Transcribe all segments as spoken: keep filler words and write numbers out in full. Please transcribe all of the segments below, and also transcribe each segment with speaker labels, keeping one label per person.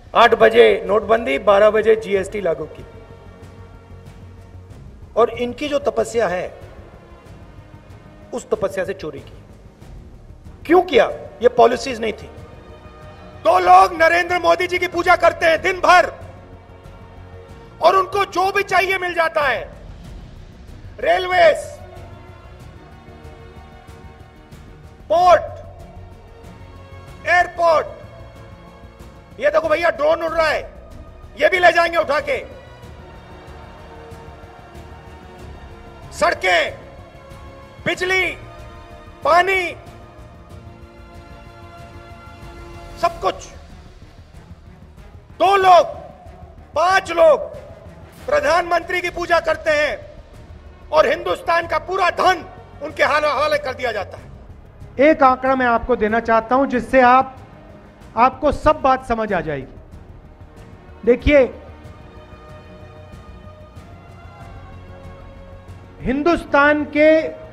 Speaker 1: आठ बजे नोटबंदी, बारह बजे जीएसटी लागू की। और इनकी जो तपस्या है, उस तपस्या से चोरी की। क्यों किया? ये पॉलिसीज नहीं थी। दो लोग नरेंद्र मोदी जी की पूजा करते हैं दिन भर, और उनको जो भी चाहिए मिल जाता है। रेलवेज, पोर्ट, एयरपोर्ट, ये देखो भैया ड्रोन उड़ रहा है, ये भी ले जाएंगे उठा के। सड़कें, बिजली, पानी, सब कुछ। दो लोग, पांच लोग प्रधानमंत्री की पूजा करते हैं, और हिंदुस्तान का पूरा धन उनके हवाले कर दिया जाता है।
Speaker 2: एक आंकड़ा मैं आपको देना चाहता हूं, जिससे आप आपको सब बात समझ आ जाएगी। देखिए, हिंदुस्तान के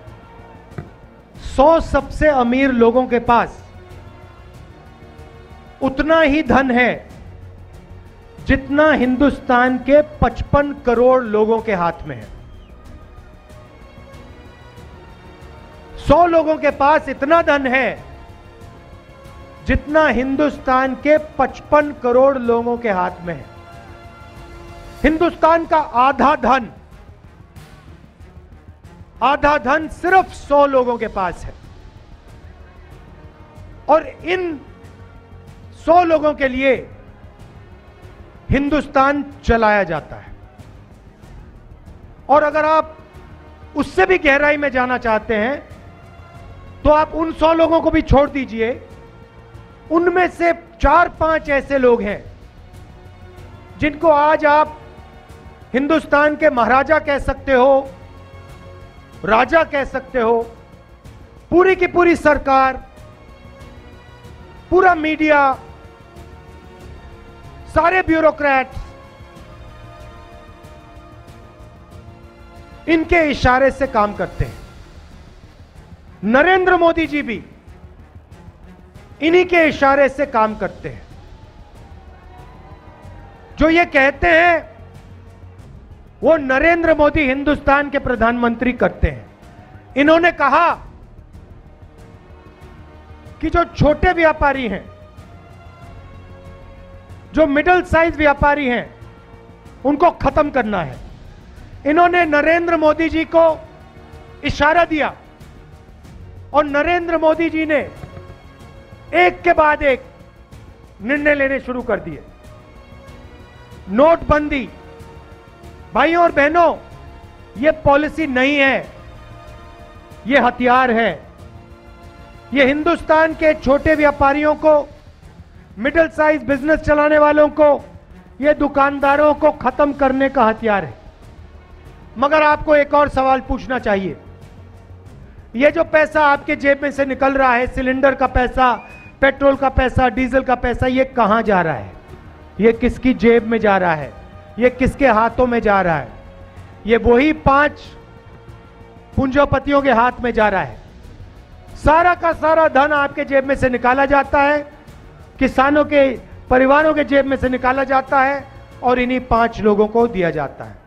Speaker 2: सौ सबसे अमीर लोगों के पास उतना ही धन है जितना हिंदुस्तान के पचपन करोड़ लोगों के हाथ में है। सौ लोगों के पास इतना धन है जितना हिंदुस्तान के पचपन करोड़ लोगों के हाथ में है। हिंदुस्तान का आधा धन आधा धन सिर्फ सौ लोगों के पास है, और इन सौ लोगों के लिए हिंदुस्तान चलाया जाता है। और अगर आप उससे भी गहराई में जाना चाहते हैं, तो आप उन सौ लोगों को भी छोड़ दीजिए। उनमें से चार पांच ऐसे लोग हैं जिनको आज आप हिंदुस्तान के महाराजा कह सकते हो, राजा कह सकते हो। पूरी की पूरी सरकार, पूरा मीडिया, सारे ब्यूरोक्रेट्स इनके इशारे से काम करते हैं। नरेंद्र मोदी जी भी इन्हीं के इशारे से काम करते हैं। जो ये कहते हैं वो नरेंद्र मोदी हिंदुस्तान के प्रधानमंत्री करते हैं। इन्होंने कहा कि जो छोटे व्यापारी हैं, जो मिडिल साइज व्यापारी हैं, उनको खत्म करना है। इन्होंने नरेंद्र मोदी जी को इशारा दिया, और नरेंद्र मोदी जी ने एक के बाद एक निर्णय लेने शुरू कर दिए। नोटबंदी, भाइयों और बहनों, यह पॉलिसी नहीं है, यह हथियार है। यह हिंदुस्तान के छोटे व्यापारियों को, मिडिल साइज बिजनेस चलाने वालों को, यह दुकानदारों को खत्म करने का हथियार है। मगर आपको एक और सवाल पूछना चाहिए। यह जो पैसा आपके जेब में से निकल रहा है, सिलेंडर का पैसा, पेट्रोल का पैसा, डीजल का पैसा, यह कहां जा रहा है? यह किसकी जेब में जा रहा है? यह किसके हाथों में जा रहा है? यह वही पांच पूंजीपतियों के हाथ में जा रहा है। सारा का सारा धन आपके जेब में से निकाला जाता है, किसानों के परिवारों के जेब में से निकाला जाता है, और इन्हीं पांच लोगों को दिया जाता है।